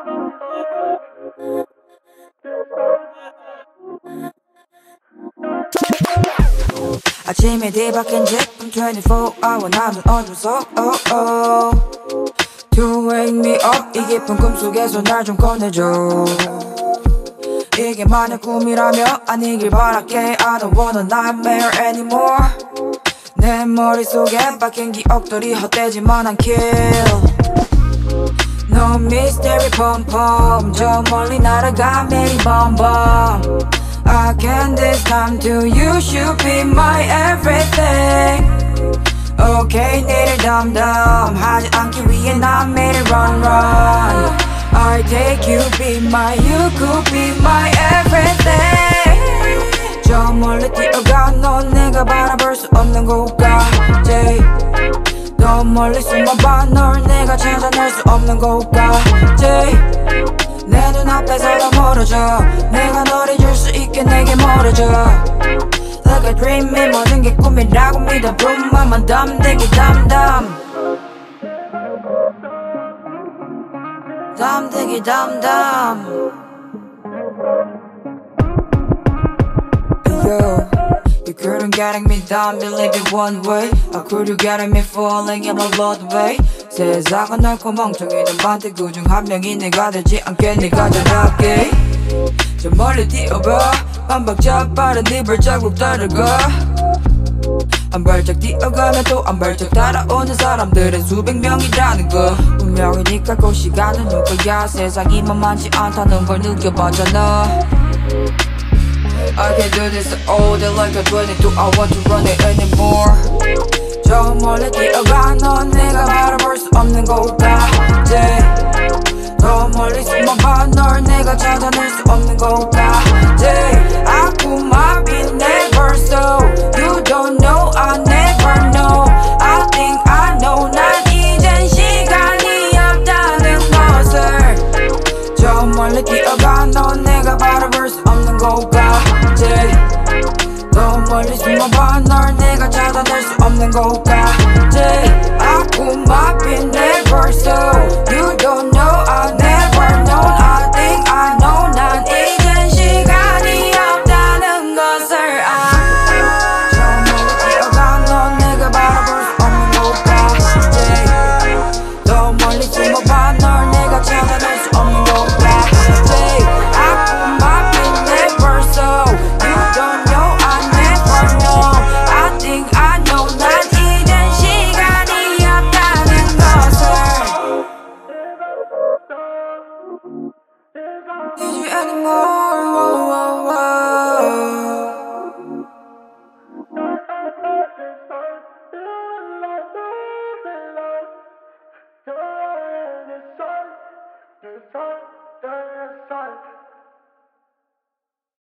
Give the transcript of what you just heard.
아침에 뒤바뀐 제품 24hour 나는 어둠 속 To wake me up 이 깊은 꿈속에서 날 좀 꺼내줘 이게 만약 꿈이라면 아니길 바랄게 I don't want a nightmare anymore 내 머릿속에 박힌 기억들이 헛되지만 않길 No mystery pom pom 저 멀리 날아가 매일 bum bum I can't this time to you should be my everything Okay 내를 담담하지 않기 위해 난 매일 run run I take you be my you could be my everything 저 멀리 뛰어가 넌 내가 바라볼 수 없는 곳까지 더 멀리 숨어봐 널 내가 찾아낼 수 없는 곳까지 내 눈앞에서 더 멀어져 내가 널 잊을 수 있게 내게 멀어져 Like a dream 이 모든 게 꿈이라고 믿어 붐만 담대기 담담 담대기 담담 Yo You couldn't get me down, believe it one way How could you get me falling in love all the way 세상은 넓고 멍청이는 반대 그중 한 명이 내가 되지 않게 네가 전할게 저 멀리 뛰어봐 반박자 빠른 네 발자국 따라가 한 발짝 뛰어가면 또 한 발짝 따라오는 사람들은 수백 명이라는 거 운명이니까 그 시간은 누구야 세상이 만만치 않다는 걸 느껴봤잖아 I can't do this all day like a 22 I want to run it anymore 저 멀리 뛰어가 넌 내가 바라볼 수 없는 곳까지 더 멀리 숨어봐 널 내가 찾아낼 수 없는 곳까지 아픔아 빈 내 벌써 You don't know I never know I think I know 난 이젠 시간이 없다는 것을 저 멀리 뛰어가 넌 내가 바라볼 수 없는 곳까지 더 멀리 숨어봐 널 내가 찾아낼 수 없는 곳까지 아픔아 빈 내 벌써 You don't know I never known I think I know 난 이젠 시간이 없다는 것을 저 멀리 뛰어가 넌 내가 바라볼 수 없는 곳까지 더 멀리 숨어봐 널 내가 찾아낼 수 없는 곳까지 아픔아 빈 내 벌써 You don't know I never know I think I know 난 이젠 시간이 없다는 것을 Need you anymore